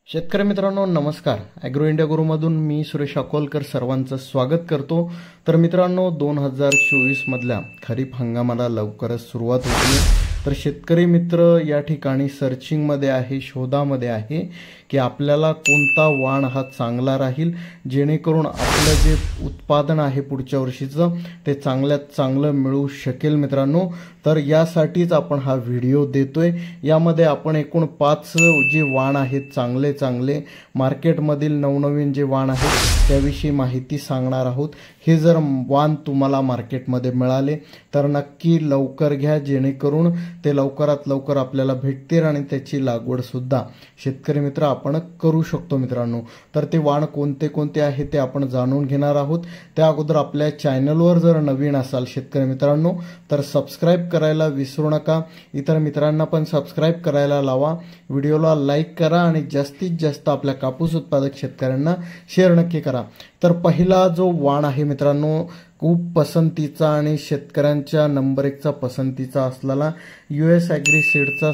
शेतकरी मित्रांनो नमस्कार. ॲग्रो इंडिया गुरुमधून मी सुरेश अकोलकर सर्वांचं स्वागत करतो. तर मित्रांनो 2024 मधल्या खरीप हंगामाला लवकरच सुरुवात होते. तर शेतकरी मित्र या ठिकाणी सर्चिंगमध्ये आहे, शोधामध्ये आहे की आपल्याला कोणता वाण हा चांगला राहील जेणेकरून आपलं जे उत्पादन आहे पुढच्या वर्षीचं ते चांगल्यात चांगलं मिळू शकेल. मित्रांनो तर यासाठीच आपण हा व्हिडिओ देतोय. यामध्ये आपण एकूण 5 जे वाण आहेत चांगले मार्केटमधील नवनवीन जे वाण आहेत त्याविषयी माहिती सांगणार आहोत. हे जर वाण तुम्हाला मार्केटमध्ये मिळाले तर नक्की लवकर घ्या जेणेकरून ते लवकरात लवकर आपल्याला भेटतील आणि त्याची लागवड सुद्धा शेतकरी मित्र आपण करू शकतो. मित्रांनो तर ते वाण कोणते कोणते आहे ते आपण जाणून घेणार आहोत. त्या अगोदर आपल्या चॅनलवर जर नवीन असाल शेतकरी मित्रांनो तर सबस्क्राइब करायला विसरू नका. इतर मित्रांना पण सबस्क्राइब करायला लावा. व्हिडिओला लाईक करा आणि जास्तीत जास्त आपल्या कापूस उत्पादक शेतकऱ्यांना शेअर नक्की करा. तर पहिला जो वाण आहे मित्रांनो खूप पसंतीचा आणि शेतकऱ्यांच्या नंबर 1चा पसंतीचा असलेला US ॲग्री सीडचा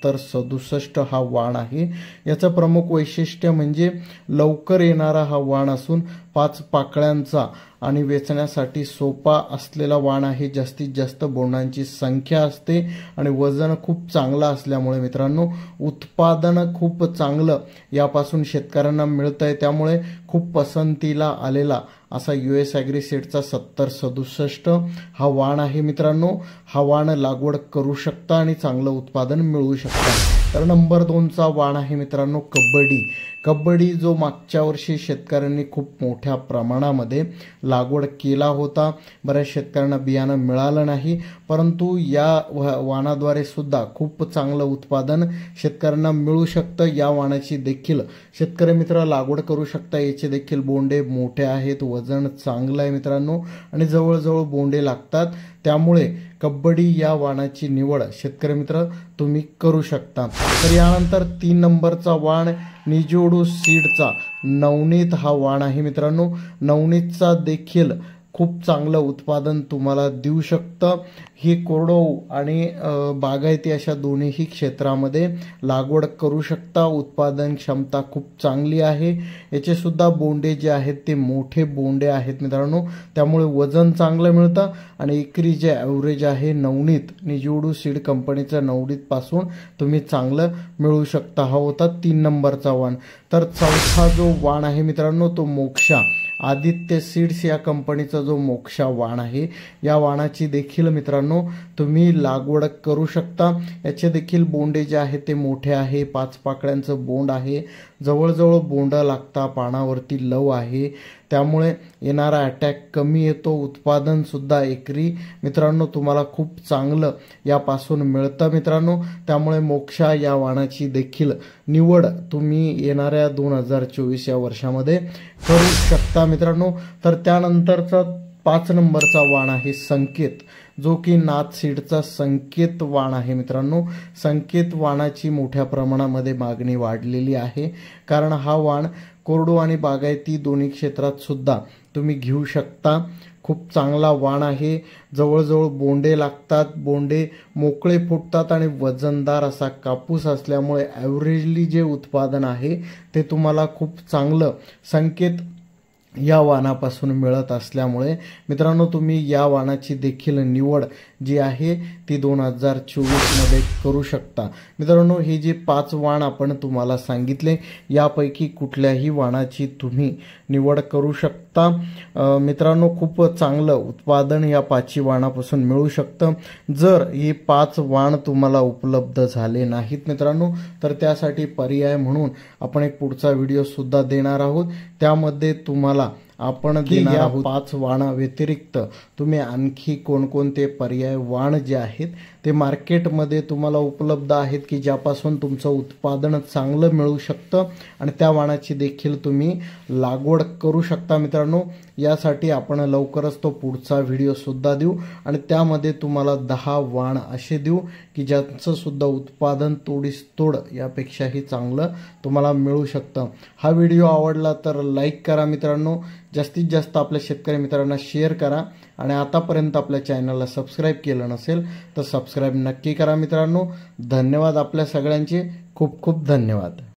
7067 हा वाण आहे. याचं प्रमुख वैशिष्ट्य म्हणजे लवकर येणारा हा वाण असून 5 पाकळ्यांचा आणि वेचण्यासाठी सोपा असलेला वाण आहे. जास्तीत जास्त बोंडांची संख्या असते आणि वजन खूप चांगला असल्यामुळे मित्रांनो उत्पादन खूप चांगलं यापासून शेतकऱ्यांना मिळतंय. त्यामुळे खूप पसंतीला आलेला असा US ॲग्री सीडचा 7067 हा वाण आहे. मित्रांनो हा वाण लागवड करू शकता आणि चांगलं उत्पादन मिळवू शकता. तर नंबर 2चा वाण आहे मित्रांनो कबड्डी जो मागच्या वर्षी शेतकऱ्यांनी खूप मोठ्या प्रमाणामध्ये लागवड केला होता. बऱ्याच शेतकऱ्यांना बियाणं मिळालं नाही, परंतु या वाणाद्वारे सुद्धा खूप चांगलं उत्पादन शेतकऱ्यांना मिळू शकतं. या वाणाची देखील शेतकरी मित्र लागवड करू शकता. याचे देखील बोंडे मोठे आहेत, वजन चांगलं आहे मित्रांनो आणि जवळजवळ बोंडे लागतात. त्यामुळे कबड्डी या वाणाची निवड शेतकरी मित्र तुम्ही करू शकता. तर यानंतर 3 नंबरचा वाण निजोडू सीडचा नवनीत हा वाण आहे. मित्रांनो नवनीतचा देखील खूप चांगलं उत्पादन तुम्हाला देऊ शकतं. ही कोरडवाहू आणि बागायती अशा दोन्हीही क्षेत्रामध्ये लागवड करू शकता. उत्पादन क्षमता खूप चांगली आहे. याचे सुद्धा बोंडे जे आहेत ते मोठे बोंडे आहेत मित्रांनो. त्यामुळे वजन चांगलं मिळतं आणि एकरी जे ॲव्हरेज आहे नवनीत निजोडू सीड कंपनीचं नवनीतपासून तुम्ही चांगलं मिळवू शकता. हा होता 3 नंबरचा वाण. तर 4था जो वाण आहे मित्रांनो तो मोक्षा आदित्य सीड्स या कंपनीचा जो मोक्षा वाण आहे या वाणाची देखील मित्रांनो तुम्ही लागवड करू शकता. याचे देखील बोंडे जे आहेत ते मोठे आहे. 5 पाकळ्यांचं बोंड आहे. जवळजवळ बोंड लागता. पानावरती लव आहे. त्यामुळे येणारा अटॅक कमी येतो. उत्पादन सुद्धा एकरी मित्रांनो तुम्हाला खूप चांगलं यापासून मिळतं मित्रांनो. त्यामुळे मोक्षा या वाणाची देखील निवड तुम्ही येणाऱ्या 2024 या वर्षामध्ये करू शकता मित्रांनो. तर त्यानंतरचा 5 नंबरचा वाण आहे संकेत, जो की नाथ सीडचा संकेत वाण आहे मित्रांनो. संकेत वाणाची मोठ्या प्रमाणामध्ये मागणी वाढलेली आहे, कारण हा वाण कोरडू आणि बागायती दोन्ही क्षेत्रात सुद्धा तुम्ही घेऊ शकता. खूप चांगला वाण आहे. जवळजवळ बोंडे लागतात. बोंडे मोकळे फुटतात आणि वजनदार असा कापूस असल्यामुळे ॲव्हरेजली जे उत्पादन आहे ते तुम्हाला खूप चांगलं संकेत या वाणापासून मिळत असल्यामुळे मित्रांनो तुम्ही या वाणाची देखील निवड जी आहे ती 2024 मध्ये करू शकता. मित्रांनो हे जे 5 वाण आपण तुम्हाला सांगितले यापैकी कुठल्याही वाणाची तुम्ही निवड करू शकता. मित्रांनो खूप चांगलं उत्पादन या 5 वाणापासून मिळू शकतं. जर हे 5 वाण तुम्हाला उपलब्ध झाले नाहीत मित्रांनो तर त्यासाठी पर्याय म्हणून आपण एक पुढचा व्हिडिओ सुद्धा देणार आहोत. त्यामध्ये तुम्हाला आपण देणार आहोत 5 वाणा व्यतिरिक्त तुम्ही आणखी कोणकोणते पर्याय वाण जे आहेत ते मार्केटमध्ये तुम्हाला उपलब्ध आहेत की ज्यापासून तुमचं उत्पादन चांगलं मिळू शकतं आणि त्या वाणाची देखील तुम्ही लागवड करू शकता मित्रांनो. यासाठी आपण लवकरच तो पुढचा व्हिडिओ सुद्धा देऊ आणि त्यामध्ये तुम्हाला 10 वाण असे देऊ की ज्यांचं सुद्धा उत्पादन तोडीस तोड यापेक्षाही चांगलं तुम्हाला मिळू शकतं. हा व्हिडिओ आवडला तर लाईक करा मित्रांनो. जास्तीत जास्त आपल्या शेतकरी मित्रांना शेअर करा आणि आतापर्यंत आपल्या चॅनलला सबस्क्राइब केलं नसेल तर सबस्क्राइब नक्की करा मित्रांनो. धन्यवाद आपल्या सगळ्यांचे. खूप खूप धन्यवाद.